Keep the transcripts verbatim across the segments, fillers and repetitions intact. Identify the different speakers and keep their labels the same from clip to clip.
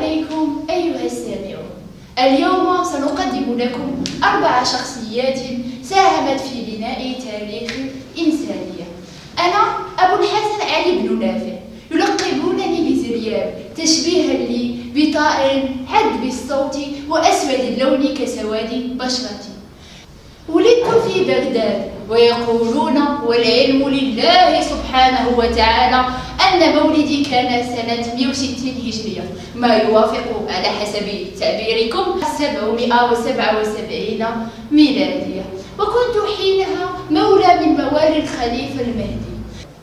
Speaker 1: عليكم أيها السامعون. اليوم سنقدم لكم أربع شخصيات ساهمت في بناء تاريخ الإنسانية. أنا أبو الحسن علي بن نافع، يلقبونني بزرياب تشبيها لي بطائر حد بالصوت وأسود اللون كسواد بشرتي. ولدت في بغداد، ويقولون والعلم لله سبحانه وتعالى أن مولدي كان سنة مئة وستين هجرية، ما يوافق على حسب تعبيركم سبعمئة وسبعة وسبعين ميلادية. وكنت حينها مولى من موالي الخليفة المهدي،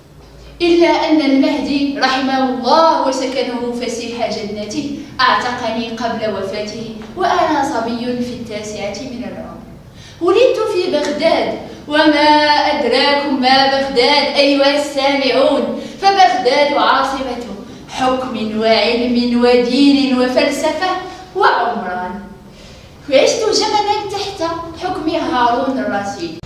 Speaker 1: إلا أن المهدي رحمه الله وسكنه فسيح جنته أعتقني قبل وفاته وأنا صبي في التاسعة من العمر. ولدت في بغداد، وما أدراكم ما بغداد أيها السامعون، فبغداد عاصمة حكم وعلم ودين وفلسفة وعمران. وعشت زمنا تحت حكم هارون الرشيد،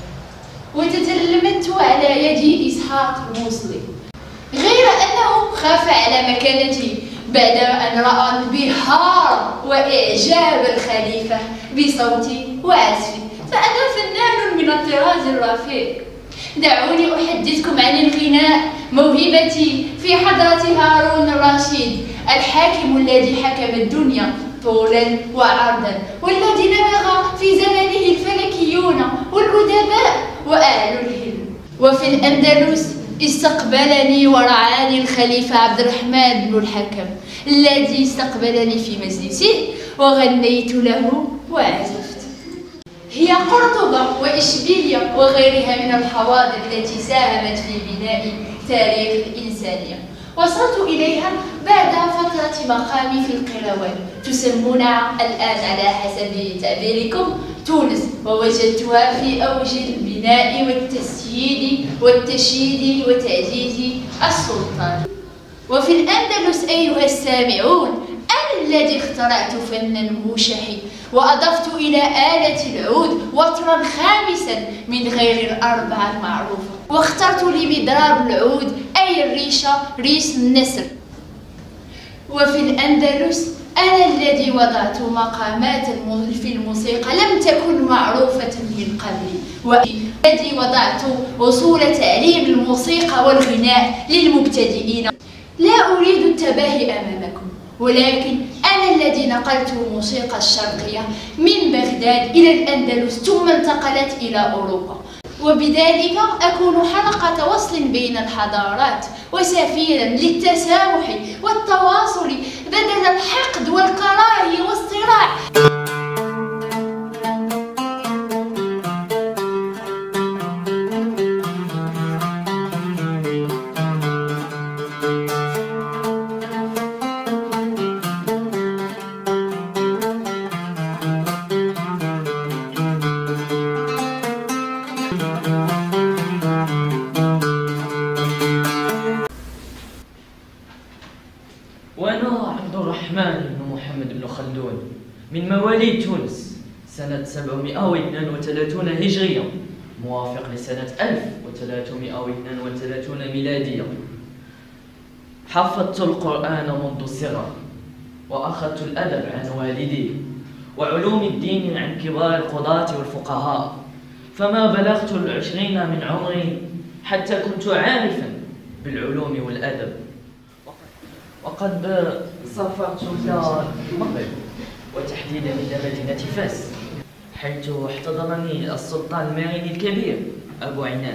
Speaker 1: وتتلمذت على يد إسحاق الموصلي، غير أنه خاف على مكانتي بعد أن رأى انبهار وإعجاب الخليفة بصوتي وعزفي، فأنا فنان من الطراز الرفيع. دعوني أحدثكم عن الغناء، موهبتي في حضرة هارون الرشيد، الحاكم الذي حكم الدنيا طولا وعرضا، والذي نبغ في زمنه الفلكيون والأدباء وأهل العلم. وفي الأندلس استقبلني ورعاني الخليفة عبد الرحمن بن الحكم، الذي استقبلني في مجلسه وغنيت له وعزفت. هي قرطبة وإشبيلية وغيرها من الحواضر التي ساهمت في بناء تاريخ الإنسانية. وصلت إليها بعد فترة مقامي في القيروان، تسمونها الآن على حسب تعبيركم تونس، ووجدتها في أوج البناء والتسييد والتشييد وتعزيز السلطان. وفي الأندلس أيها السامعون، أنا الذي اخترعت فن الموشح، وأضفت إلى آلة العود وترا خامسا من غير الأربعة المعروفة، واخترت لمضراب العود أي الريشة ريش النسر. وفي الأندلس أنا الذي وضعت مقامات في الموسيقى لم تكن معروفة من قبل، والذي وضعت وصول تعليم الموسيقى والغناء للمبتدئين. لا أريد التباهي أمامكم، ولكن أنا الذي نقلت الموسيقى الشرقية من بغداد إلى الأندلس ثم انتقلت إلى أوروبا، وبذلك أكون حلقة وصل بين الحضارات وسفيرا للتسامح والتواصل بدل الحقد والكراهية والصراع.
Speaker 2: وأنا عبد الرحمن بن محمد بن خلدون من مواليد تونس سنة سبعمئة واثنين وثلاثين هجرية، موافق لسنة ألف وثلاثمئة واثنين وثلاثين ميلادية. حفظت القرآن منذ الصغر، وأخذت الأدب عن والدي، وعلوم الدين عن كبار القضاة والفقهاء، فما بلغت العشرين من عمري حتى كنت عارفا بالعلوم والأدب. وقد سافرت إلى المغرب، وتحديدا إلى مدينة فاس، حيث احتضنني السلطان الماريني الكبير أبو عنان،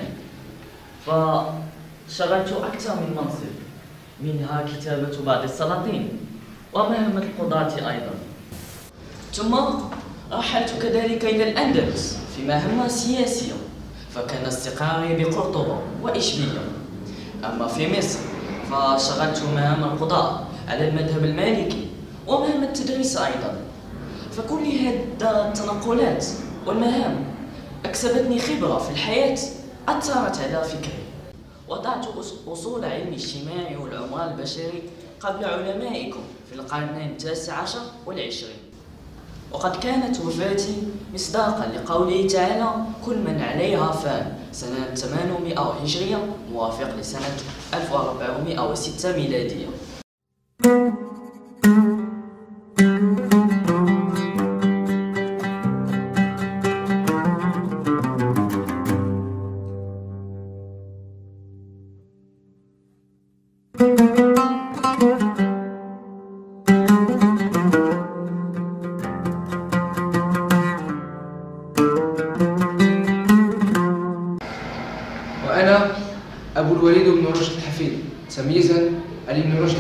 Speaker 2: فشغلت أكثر من منصب، منها كتابة بعض السلاطين ومهمة القضاة أيضا. ثم رحلت كذلك إلى الأندلس في مهمة سياسية، فكان استقراري بقرطبة وإشبيلية. أما في مصر فشغلت مهام القضاء على المذهب المالكي ومهام التدريس أيضا. فكل هذه التنقلات والمهام أكسبتني خبرة في الحياة أثرت على فكري. وضعت أصول علم الاجتماع والعمران البشري قبل علمائكم في القرنين التاسع عشر والعشرين. وقد كانت وفاتي مصداقا لقوله تعالى: كل من عليها فان، سنة ثمانمئة هجرية موافق لسنة ألف وأربعمئة وستة ميلادية.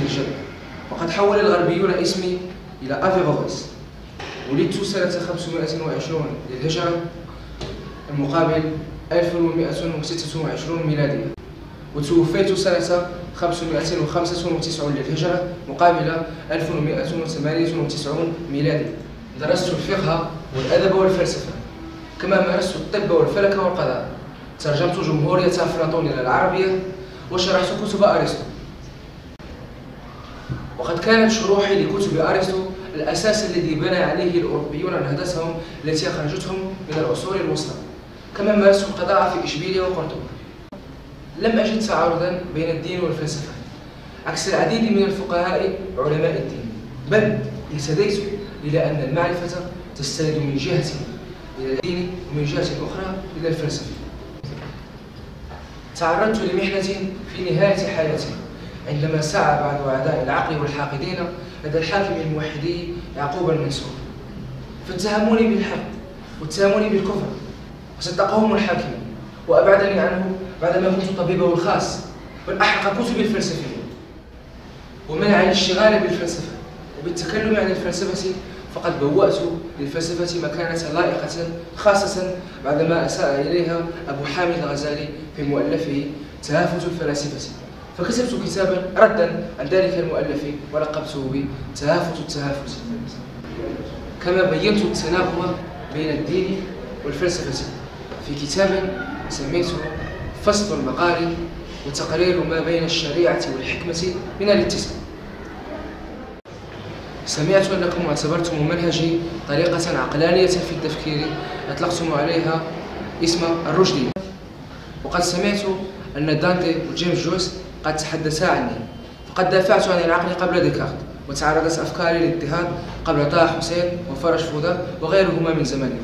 Speaker 3: الجد. وقد حول الغربيون اسمي إلى أفيغوغيس. ولدت سنة خمسمائة وعشرين للهجرة المقابل ألف ومائة وستة وعشرين ميلادية، وتوفيت سنة خمسمائة وخمسة وتسعين للهجرة مقابل ألف ومائة وثمانية وتسعين ميلادية. درست الفقه والأدب والفلسفة، كما مارست الطب والفلك والقضاء. ترجمت جمهورية أفلاطون إلى العربية، وشرحت كتب أرسطو. وقد كانت شروحي لكتب أرسطو الأساس الذي بنى عليه الأوروبيون نهضتهم التي أخرجتهم من العصور الوسطى. كما مارست القضاء في إشبيلية وقرطبة. لم أجد تعارضا بين الدين والفلسفة عكس العديد من الفقهاء علماء الدين، بل اهتديت إلى أن المعرفة تستند من جهة إلى الدين ومن جهة أخرى إلى الفلسفة. تعرضت لمحنة في نهاية حياتي عندما سعى بعض أعداء العقل والحاقدين لدى الحاكم الموحدي يعقوب المنصور، فاتهموني بالحق واتهموني بالكفر، وصدقهم الحاكم وأبعدني عنه بعدما كنت طبيبه الخاص، بل أحرق كتبي الفلسفية ومنعني الاشتغال بالفلسفة وبالتكلم عن الفلسفة. فقد بوأت للفلسفة مكانة لائقة خاصة بعدما أساء إليها أبو حامد الغزالي في مؤلفه تهافت الفلاسفة، فكتبت كتابا ردا عن ذلك المؤلف ولقبته بتهافت التهافت. كما بينت التناغم بين الدين والفلسفة في كتاب سميته فصل المقال وتقرير ما بين الشريعة والحكمة من الاتساع. سمعت أنكم اعتبرتم منهجي طريقة عقلانية في التفكير أطلقتم عليها اسم الرشدية، وقد سمعت أن دانتي وجيمس جويس قد تحدثا عني، فقد دافعت عن العقل قبل ديكارت، وتعرضت أفكاري للاضطهاد قبل طه حسين وفرج فوده وغيرهما من زماننا.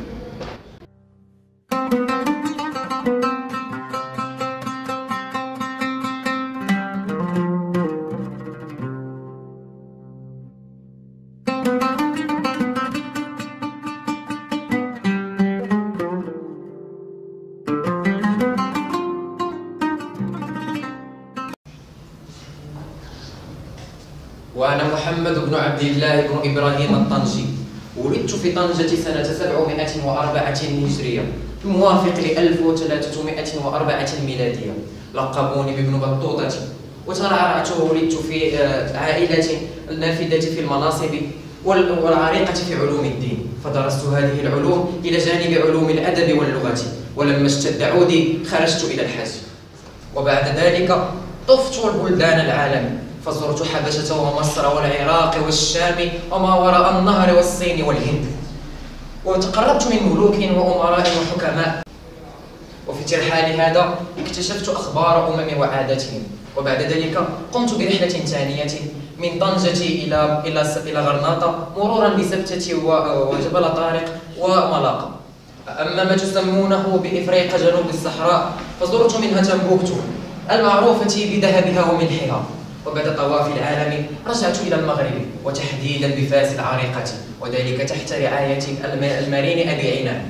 Speaker 4: وأنا محمد بن عبد الله بن إبراهيم الطنجي. ولدت في طنجة سنة سبعمائة وأربعة هجرية الموافق ل ألف وثلاثمائة وأربعة ميلادية. لقبوني بابن بطوطة. وترعرعت وولدت في عائلة نافذة في المناصب والعريقة في علوم الدين، فدرست هذه العلوم إلى جانب علوم الأدب واللغة. ولما اشتد عودي خرجت إلى الحج، وبعد ذلك طفت البلدان العالم، فزرت حبشة ومصر والعراق والشام وما وراء النهر والصين والهند، وتقربت من ملوك وأمراء وحكماء. وفي ترحال هذا اكتشفت أخبار أمم وعاداتهم، وبعد ذلك قمت برحلة ثانية من طنجة إلى إلى إلى غرناطة مرورا بسبتة وجبل طارق وملاقة. أما ما تسمونه بإفريقيا جنوب الصحراء فزرت منها تنبوكتو المعروفة بذهبها وملحها. وبعد طواف العالم رجعت إلى المغرب، وتحديدا بفاس العريقة، وذلك تحت رعاية المارين أبي عنان.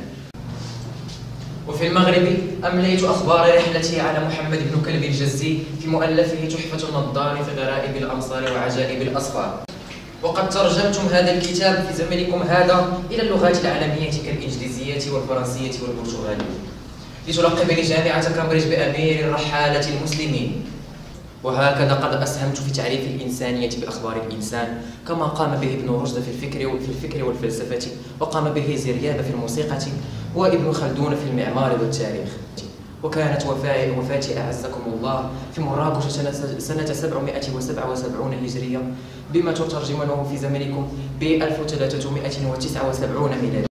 Speaker 4: وفي المغرب أمليت أخبار رحلتي على محمد بن كلب الجزي في مؤلفه تحفة النظار في غرائب الأمصار وعجائب الأصفار. وقد ترجمتم هذا الكتاب في زمنكم هذا إلى اللغات العالمية كالإنجليزية والفرنسية والبرتغالية، لتلقبني جامعة كامبريدج بأمير الرحالة المسلمين. وهكذا قد أسهمت في تعريف الإنسانية بأخبار الإنسان، كما قام به ابن رشد في الفكر في الفكر والفلسفة، وقام به زرياب في الموسيقى، وابن خلدون في المعمار والتاريخ. وكانت وفاتي أعزكم الله في مراكش سنة سبعمائة وسبعة وسبعين هجرية، بما تترجمونه في زمنكم ب ألف وثلاثمائة وتسعة وسبعين ميلادية.